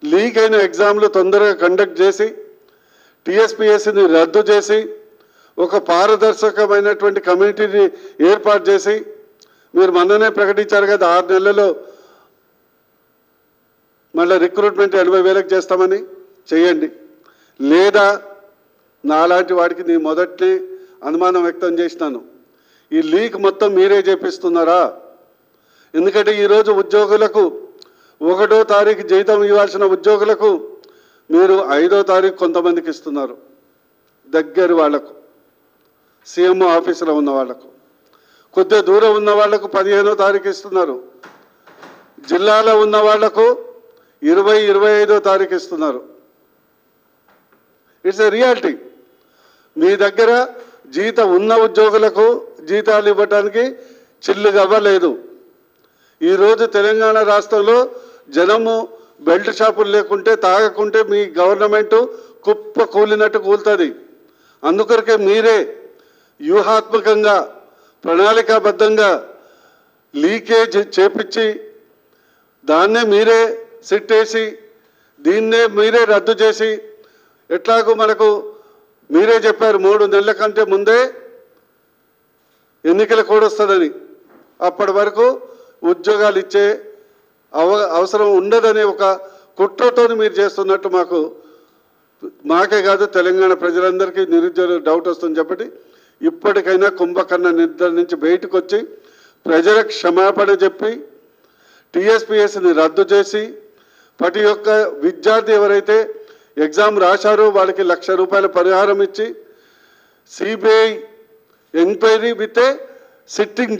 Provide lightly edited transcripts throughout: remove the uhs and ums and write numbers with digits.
Leak అయిన ఎగ్జామ్లు తొందరగా కండక్ట్ చేసి టీఎస్పీఎస్సీని రద్దు చేసి ఒక పారదర్శకమైనటువంటి కమిటీని ఏర్పాటు చేసి మీరు మొన్ననే ప్రకటించారు కదా 6 నెలల్లో మళ్ళీ రిక్రూట్మెంట్ 80,000కి చేస్తామని చేయండి. లేదా నాలాంటి వాడికి నేను మొదటి అనుమానం వ్యక్తం చేసినాను, ఈ లీక్ మొత్తం మీరే చేపిస్తున్నారా? ఎందుకంటే ఈరోజు ఉద్యోగులకు 1వ తారీఖు జీతం ఇవ్వాల్సిన ఉద్యోగులకు మీరు 5వ తారీఖు కొంతమందికి ఇస్తున్నారు. దగ్గర వాళ్లకు, సీఎంఓ ఆఫీసులో ఉన్న వాళ్లకు, కొద్దిగా దూరం ఉన్న వాళ్లకు 15వ తారీఖు ఇస్తున్నారు. జిల్లాలో ఉన్న వాళ్లకు 25వ తారీఖు ఇస్తున్నారు. It's a reality. మీ దగ్గర జీతం ఉన్న ఉద్యోగులకు జీతాలు ఇవ్వడానికి చిల్లుగా అవ్వలేదు. ఈరోజు తెలంగాణ రాష్ట్రంలో జనము బెల్ట్ షాపులు లేకుంటే తాగకుంటే మీ గవర్నమెంటు కుప్ప కూలినట్టు కూలుతుంది. అందుకొరకే మీరే వ్యూహాత్మకంగా ప్రణాళికాబద్ధంగా లీకేజ్ చేపించి దాన్నే మీరే సిట్టేసి దీన్నే మీరే రద్దు చేసి, ఎట్లాగో మనకు మీరే చెప్పారు 3 నెలల కంటే ముందే ఎన్నికల కోడ్ వస్తుందని, అప్పటి వరకు ఉద్యోగాలు ఇచ్చే అవసరం ఉండదనే ఒక కుట్రతో మీరు చేస్తున్నట్టు మాకే కాదు తెలంగాణ ప్రజలందరికీ నిరుద్యోగ డౌట్ వస్తుంది. చెప్పండి, ఇప్పటికైనా కుంభకర్ణ నిద్ర నుంచి బయటకు వచ్చి ప్రజలకు క్షమాపణ చెప్పి టీఎస్పీఎస్సీని రద్దు చేసి ప్రతి ఒక్క విద్యార్థి ఎవరైతే ఎగ్జామ్ రాశారో వాళ్ళకి ₹1,00,000 పరిహారం ఇచ్చి CBI enquiry with a sitting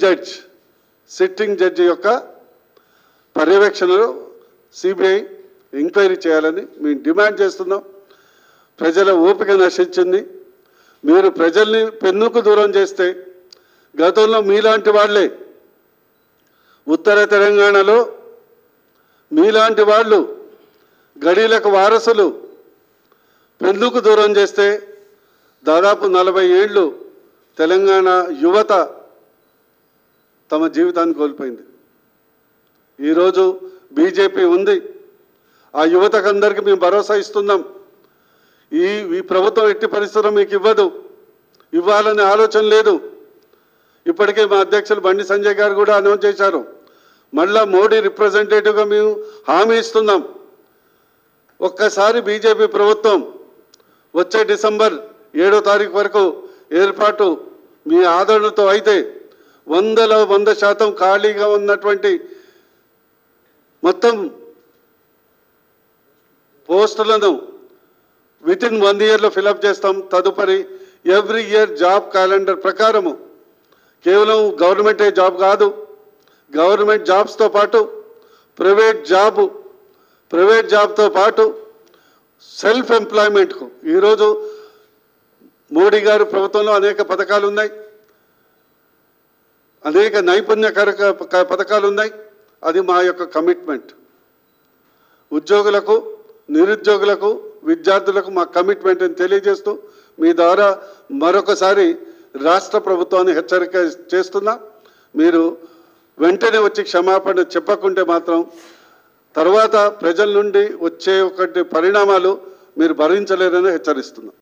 judge యొక్క పర్యవేక్షణలో సిబిఐ ఎంక్వైరీ చేయాలని మేము డిమాండ్ చేస్తున్నాం. ప్రజల ఓపిక నశించింది. మీరు ప్రజల్ని పెన్నుకు దూరం చేస్తే గతంలో మీలాంటి వాళ్ళే ఉత్తర తెలంగాణలో మీలాంటి వాళ్ళు గడీలకు వారసులు పెన్నుకు దూరం చేస్తే దాదాపు 40 ఏళ్ళు తెలంగాణ యువత తమ జీవితాన్ని కోల్పోయింది. ఈరోజు బీజేపీ ఉంది. ఆ యువతకు అందరికీ మేము భరోసా ఇస్తున్నాం. ఈ ప్రభుత్వం ఎట్టి పరిస్థితుల్లో మీకు ఇవ్వాలనే ఆలోచన లేదు. ఇప్పటికే మా అధ్యక్షులు బండి సంజయ్ గారు కూడా అనౌన్స్ చేశారు, మళ్ళా మోడీ రిప్రజెంటేటివ్గా మేము హామీ ఇస్తున్నాం. ఒక్కసారి బీజేపీ ప్రభుత్వం వచ్చే డిసెంబర్ 7వ తారీఖు వరకు ఏర్పాటు మీ ఆదరణతో అయితే 100% ఖాళీగా ఉన్నటువంటి మొత్తం పోస్టులను వితిన్ 1 ఇయర్లో ఫిలప్ చేస్తాం. తదుపరి ఎవ్రీ ఇయర్ జాబ్ క్యాలెండర్ ప్రకారము కేవలం గవర్నమెంటే జాబ్ కాదు, గవర్నమెంట్ జాబ్స్తో పాటు ప్రైవేట్ జాబ్తో పాటు సెల్ఫ్ ఎంప్లాయ్మెంట్కు ఈరోజు మోడీ గారు ప్రభుత్వంలో అనేక పథకాలు ఉన్నాయి, అనేక నైపుణ్యకరక పథకాలు ఉన్నాయి. అది మా యొక్క కమిట్మెంట్. ఉద్యోగులకు, నిరుద్యోగులకు, విద్యార్థులకు మా కమిట్మెంట్ అని తెలియజేస్తూ మీ ద్వారా మరొకసారి రాష్ట్ర ప్రభుత్వాన్ని హెచ్చరిక చేస్తున్నా. మీరు వెంటనే వచ్చి క్షమాపణ చెప్పకుంటే మాత్రం తర్వాత ప్రజల నుండి వచ్చే ఒకటి పరిణామాలు మీరు భరించలేరని హెచ్చరిస్తున్నాం.